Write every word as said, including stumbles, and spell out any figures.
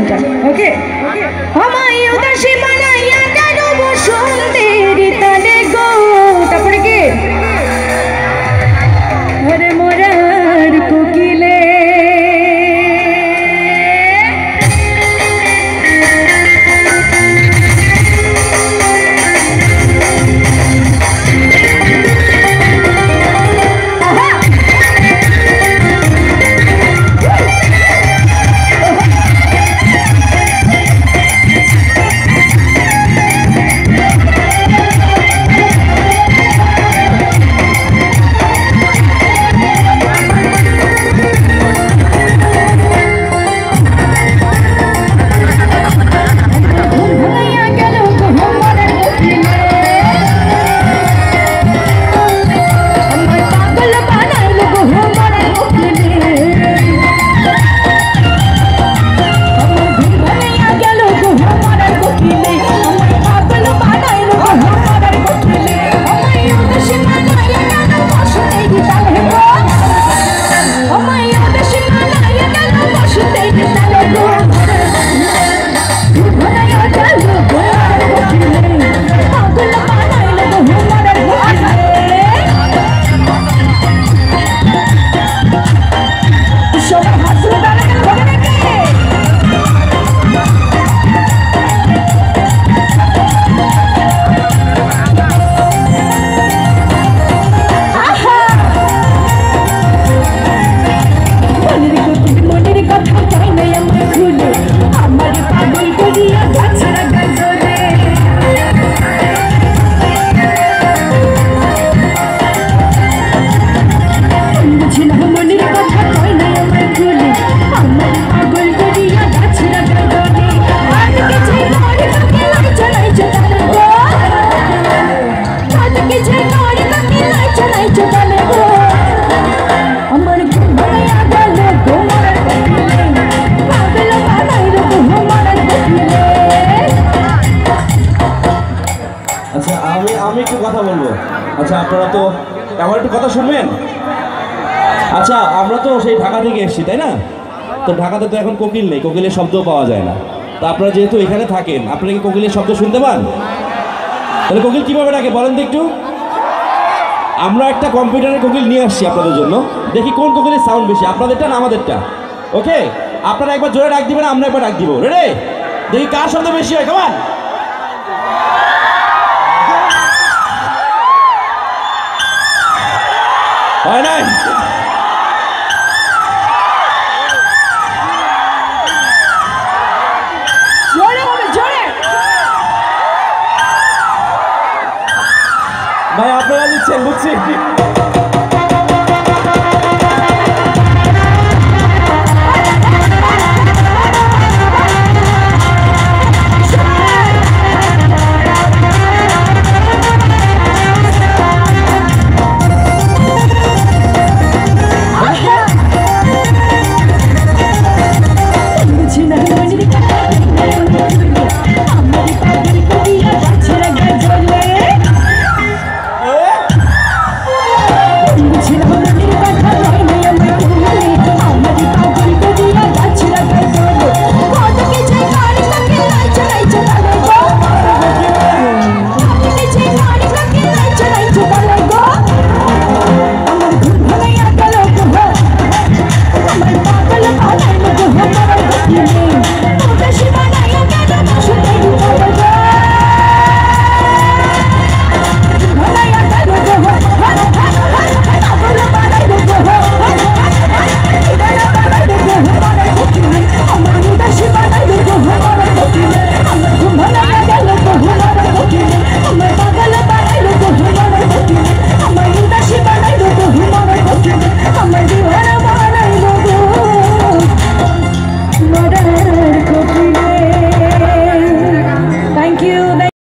এটা ওকে আমায় উদাসী বানাইয়া কেন বসন্তের তালে গো তারপরে কি ওরে মোরার কোকিলে আমি একটু কথা বলবো। আচ্ছা আপনারা তো আমার একটু কথা শুনবেন। আচ্ছা আমরা তো সেই ঢাকা থেকে এসেছি তাই না, তো ঢাকাতে তো এখন কোকিল নেই, কোকিলের শব্দও পাওয়া যায় না। তো আপনারা যেহেতু এখানে থাকেন আপনারা কি কোকিলের শব্দ শুনতে পান? তাহলে কোকিল কীভাবে ডাকে বলেন তো একটু। আমরা একটা কম্পিউটারের কোকিল নিয়ে আসছি আপনাদের জন্য, দেখি কোন কোকিলের সাউন্ড বেশি, আপনাদেরটা না আমাদেরটা। ওকে আপনারা একবার জোরে ডাক দিবেন, আমরা একবার ডাক দিব। রেডি? দেখি কার শব্দ বেশি হয়। কেমন হয় নাই? জোরে হবে, জোরে। ভাই আপনারা দিচ্ছেন বুঝছি।